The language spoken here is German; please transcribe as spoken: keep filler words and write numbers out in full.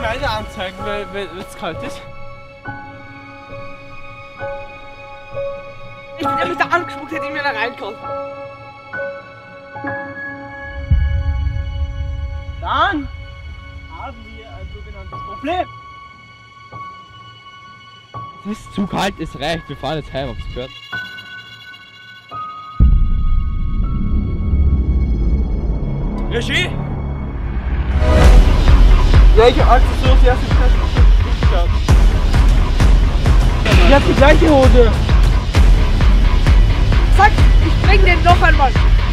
Kreide anzeigen, weil, weil es kalt ist. Ich bin mich da angespuckt, hätte ich mir da reingekommen. Dann haben wir ein sogenanntes Problem. Es ist zu kalt, es reicht. Wir fahren jetzt heim, hab's gehört. Regie! Ja, ich hab Angst, dass du das erste Mal nicht schaust. Ich hab die gleiche Hose. Sag, ich bring den noch einmal.